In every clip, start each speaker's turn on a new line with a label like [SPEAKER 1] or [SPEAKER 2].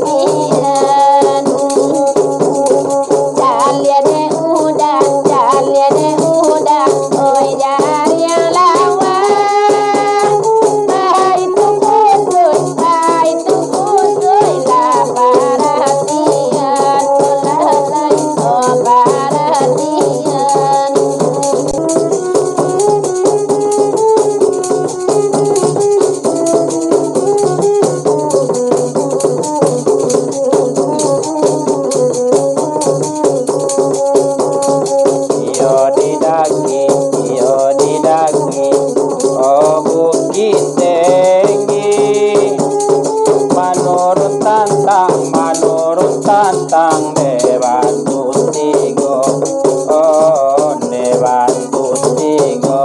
[SPEAKER 1] tantang Dewan Tutigo, oh Dewan Tutigo.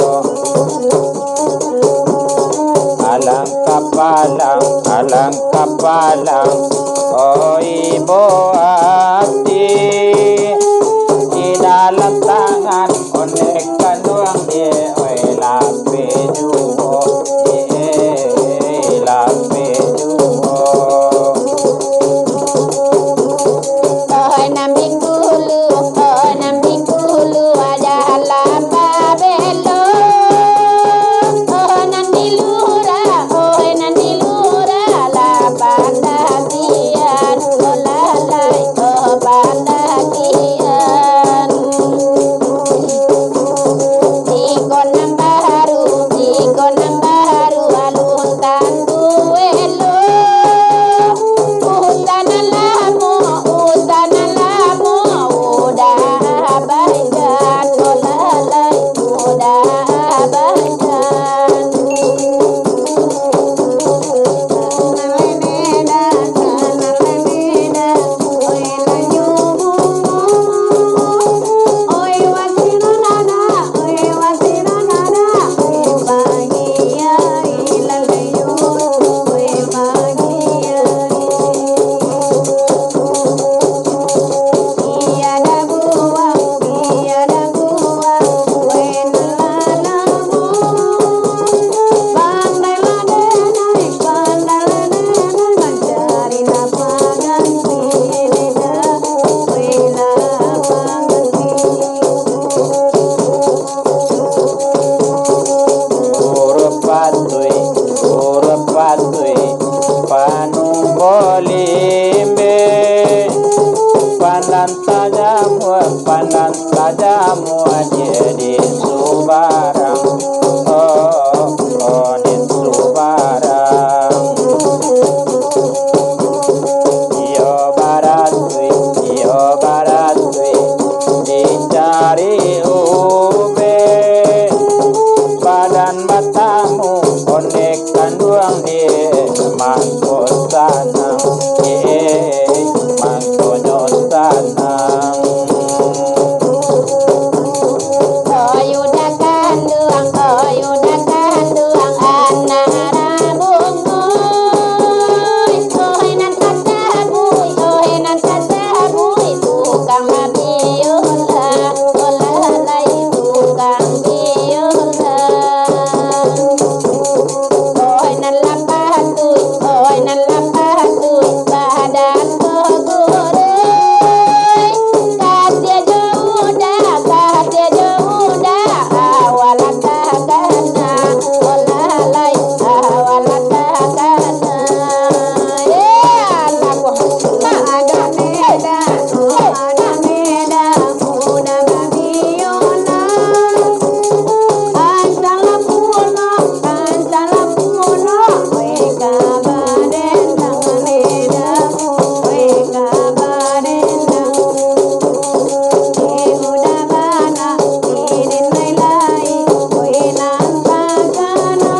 [SPEAKER 1] Alang kapalang, oh ibu hati, di dalam tangan onek kanuang dia, oi lape juo, lape juo.
[SPEAKER 2] Oh nambing dulu ada lapa belo. Oh nanti lura lapa dakian, oh lalai oh bandakian. Ikon baru alun tandu elo. Utan alamu udah abaikan, oh lalai udah abaikan. Panung bolimbe, panan tajamu jadi subarang, oh di subarang. Iyo barat dicari ube, badan matamu onek kanduang dia. Mangko sanang, mangko nyosanang. Oyudah kanduang anak rabungoy. Ohenan katabuy, tukang mabiola, olalay tukang biola. Ohenan lapatuy, badan koguroy. Kasih jaudah, awalan takana, olalay awalan takana. Lagu ada meda, muda babiola. Antala puno, weka badendang meda, weka badendang. Muda bana, idin lailai, wenan tagana.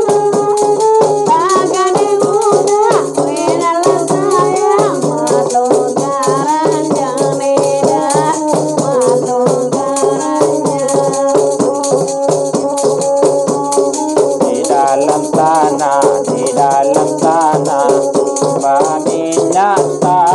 [SPEAKER 2] Tagane muda, wenan lasayang, matlong karanjang meda, matlong karanjang.
[SPEAKER 1] Di dalam tanah, baminyak